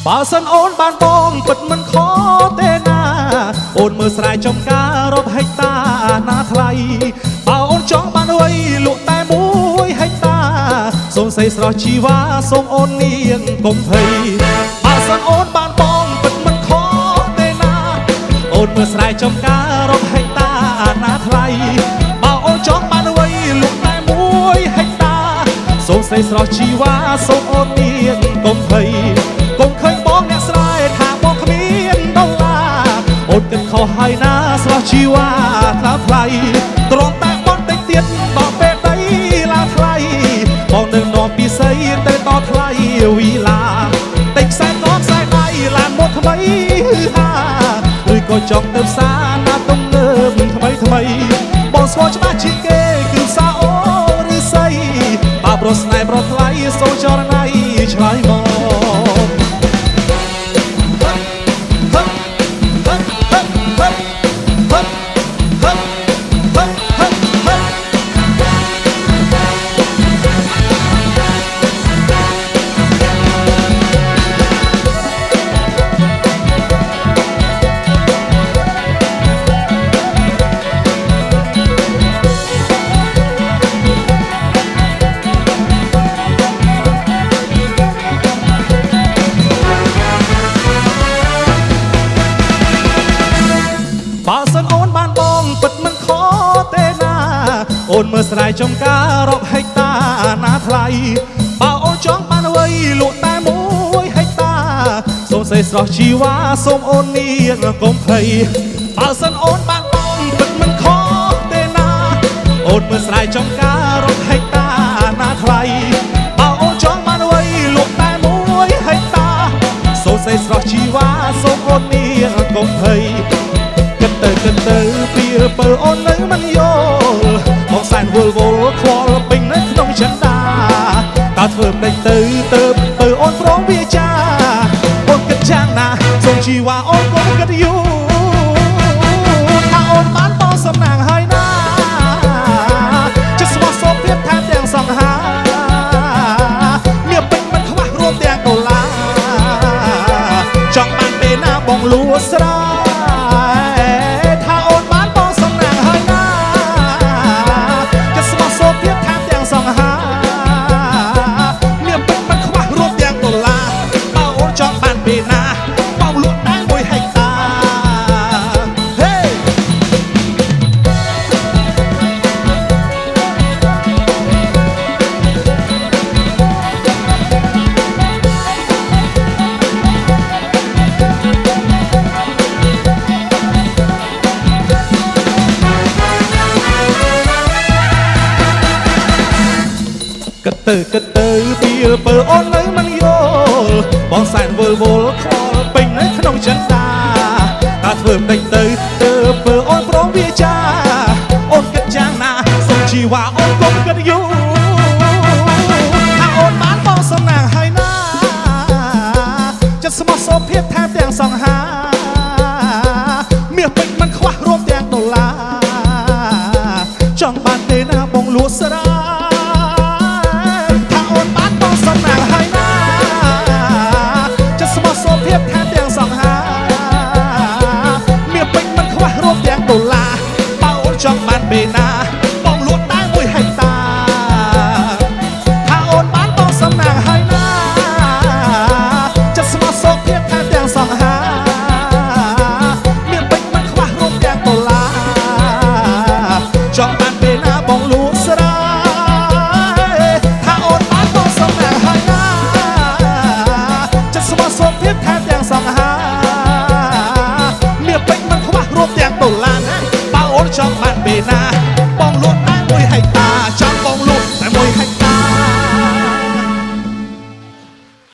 បើសិនអូនបានបងពិតមិនខទេណាអូនមើលស្រែចំការរាប់ហិកតាណាថ្លៃបើអូនចង់បានអ្វីលក់តែ1ហិកតាសូមសេះស្រស់ជីវ៉ាសូមអូននាងកុំភ័យបើសិនអូនបានបងពិតមិនខទេណាអូនមើលស្រែចំការរាប់ហិកតាណាថ្លៃបើអូនចង់បានអ្វីលក់តែ1ហិកតាសូមសេះស្រស់ជីវ៉ាសូមអូននាងកុំភ័យកុំឃើញបងអ្នកស្រែថាបងគ្មានដុល្លារអូនគិតខុសហើយណាស្រស់ជីវ៉ាថ្លៃទ្រាំតែបន់តិចទៀតដល់ពេលដីឡើងថ្លៃបងនឹងនាំពីស័យទៅដល់ថ្លៃវីឡាតិចខ្សែកខ្សែដៃឡានមកថ្មីហាឬក៏ចង់ទៅផ្សារណាទំនើបថ្មីបងស្គាល់ច្បាស់ជាងគេគឺផ្សារអូឬស័យបើប្រុសស្នេហ៍ប្រុសថ្លៃសូមចរណៃឆ្លើយមកបើសិនអូនបានបងពិតមិនខទេណាអូនមើលស្រែចំការរាប់ហិកតាណាថ្លៃបើអូនចង់បានអ្វីលក់តែ1ហិកតាសូមសេះស្រស់ជីវ៉ាសូមអូននាងកុំភ័យបើសិនអូនបានបងពិតមិនខទេណាអូនមើលស្រែចំការរាប់ហិកតាណាថ្លៃបើអូនចង់បានអ្វីលក់តែ1ហិកតាសូមសេះស្រស់ជីវ៉ាសូមអូននាងកុំភ័យគិតទៅពីបើអូននៅមិនយល់បងសែនវល់ខ្វល់ពេញនៅក្នុងចិនដាតើធ្វើមិនទៅបើអូនព្រមវាចាអូនគិតយ៉ាងណាសូមជីវ៉ាអូនកុំគិតយូរថាអូនបានបងសំណាងហើយណាចិត្តស្មោះសពទៀតថែមទាំងសង្ហាមានពេញមិនខ្វះរួមទាំងដុល្លារចង់បានពេលណាបងលួស្រែគិតទៅពីបើអូននៅមិនយល់បងសែនវល់ខ្វល់ពេញនៅក្នុងចិនដាតើធ្វើមិនទៅបើអូនព្រមវាចាអូនគិតយ៉ាងណាសូមជីវ៉ាអូនកុំគិតយូរថាអូនបានបងសំណាងហើយណាចិត្តស្មោះសពភាពថែមទាំងសង្ហាមាសពេញមិនខ្វះរួមទាំងដុល្លារចង់បានទេណាបងលួស្រែចង់បានពេលណាបងលក់តែ1ហិកតាថាអូនបានបងសំណាងហើយណាចិត្តស្មោះសោកភាពថែមទាំងសង្ហាមានពេញមិនខ្វះរួមទាំងដុល្លារចង់បានពេលណាបងលក់ស្រែថាអូនបានបងសំណាងហើយណាចិត្តស្មោះសោកភាពថែមទាំងសង្ហាមានពេញមិនខ្វះរួមទាំងដុល្លារណាចង់បានពេលណា